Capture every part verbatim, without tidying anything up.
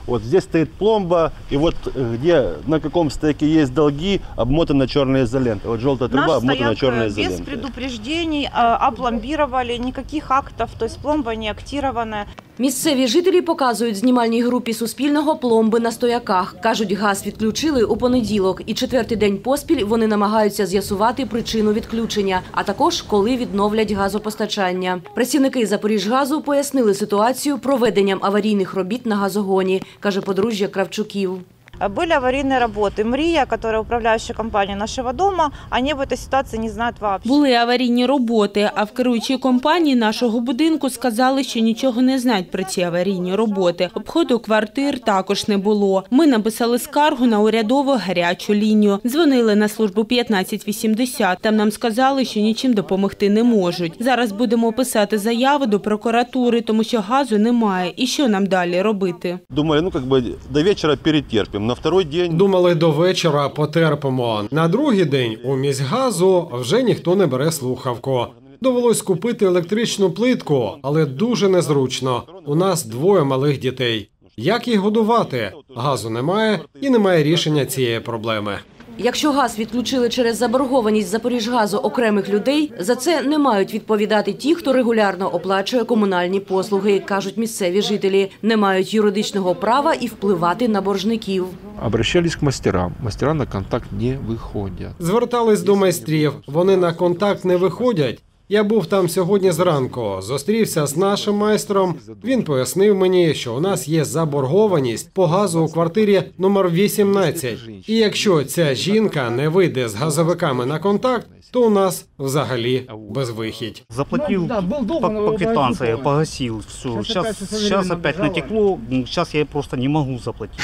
Вот здесь стоит пломба, и вот где на каком стояке есть долги, обмотана черная изолента. Вот желтая труба обмотана черной изолентой. Без предупреждений опломбировали, никаких актов, то есть пломба не актирована. Місцеві жителі показують знімальній групі Суспільного пломби на стояках. Кажуть, газ відключили у понеділок. І четвертий день поспіль вони намагаються з'ясувати причину відключення, а також коли відновлять газопостачання. Працівники «Запоріжгазу» пояснили ситуацію проведенням аварійних робіт на газогоні, каже подружжя Кравчуків. Были аварийные работы. Мрия, которая управляющая компания нашего дома, они в этой ситуации не знают вообще. Були аварійні роботи, а в керуючій компанії нашого будинку сказали, що нічого не знають про ці аварійні роботи. Обходу квартир також не було. Ми написали скаргу на урядову гарячу лінію. Дзвонили на службу п'ятнадцять вісімдесят. Там нам сказали, що нічим допомогти не можуть. Зараз будемо писати заяву до прокуратури, тому що газу немає. І що нам далі робити? Думаю, ну, как бы до вечора перетерпим. На второй день... Думали, до вечора потерпимо. На другий день у міськгазу вже ніхто не бере слухавку. Довелось купити електричну плитку, але дуже незручно. У нас двоє малих дітей. Як їх годувати? Газу немає і немає рішення цієї проблеми. Якщо газ відключили через заборгованість «Запоріжгазу» окремих людей, за це не мають відповідати ті, хто регулярно оплачує комунальні послуги, кажуть місцеві жителі. Не мають юридичного права і впливати на боржників. Обращались к мастерам. Мастера на контакт не виходять. Звертались до майстрів. Вони на контакт не виходять. Я був там сьогодні зранку, зустрівся з нашим майстром. Він пояснив мені, що у нас є заборгованість по газу у квартирі номер вісімнадцять. І якщо ця жінка не вийде з газовиками на контакт, то у нас взагалі безвихідь. Заплатил по, по квитанции, погасил все. Сейчас, сейчас опять натекло, сейчас я просто не могу заплатить.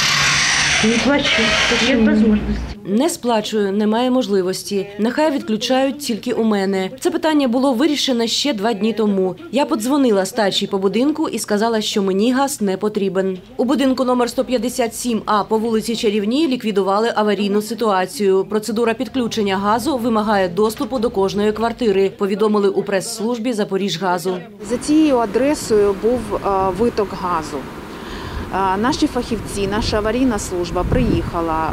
Не плачу, є можливість. Не сплачую, немає можливості. Нехай відключають тільки у мене. Це питання було вирішено ще два дні тому. Я подзвонила старшій по будинку і сказала, що мені газ не потрібен. У будинку номер сто п'ятдесят сім А по вулиці Чарівній ліквідували аварійну ситуацію. Процедура підключення газу вимагає доступу до кожної квартири, повідомили у прес-службі «Запоріжгазу». За цією адресою був виток газу. Наші фахівці, наша аварійна служба приїхала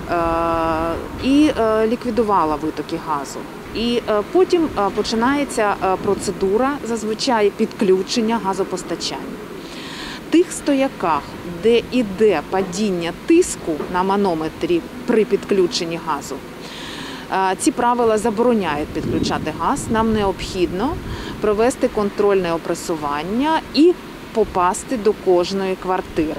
і ліквідувала витоки газу. І потім починається процедура, зазвичай підключення газопостачання. В тих стояках, де йде падіння тиску на манометрі при підключенні газу, ці правила забороняють підключати газ. Нам необхідно провести контрольне опресування і попасти до кожної квартири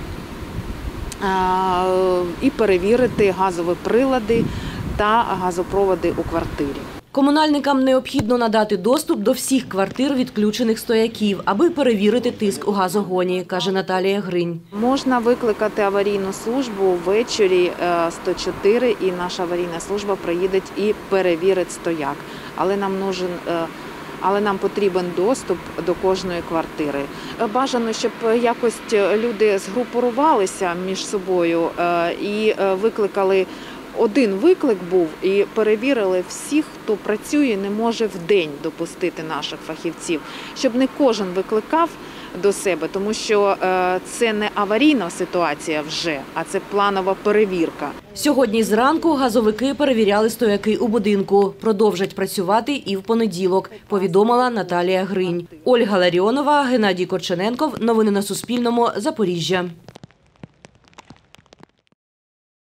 і перевірити газові прилади та газопроводи у квартирі. Комунальникам необхідно надати доступ до всіх квартир відключених стояків, аби перевірити тиск у газогоні, каже Наталія Гринь. Можна викликати аварійну службу ввечері сто чотири, і наша аварійна служба приїде і перевірить стояк. Але нам нужен Але нам потрібен доступ до кожної квартири. Бажано, щоб якось люди згрупувалися між собою і викликали, один виклик був, і перевірили всіх, хто працює і не може в день допустити наших фахівців. Щоб не кожен викликав до себе, тому що це не аварійна ситуація вже, а це планова перевірка. Сьогодні зранку газовики перевіряли стояки у будинку. Продовжать працювати і в понеділок, повідомила Наталія Гринь. Ольга Ларіонова, Геннадій Корчененков. Новини на Суспільному. Запоріжжя.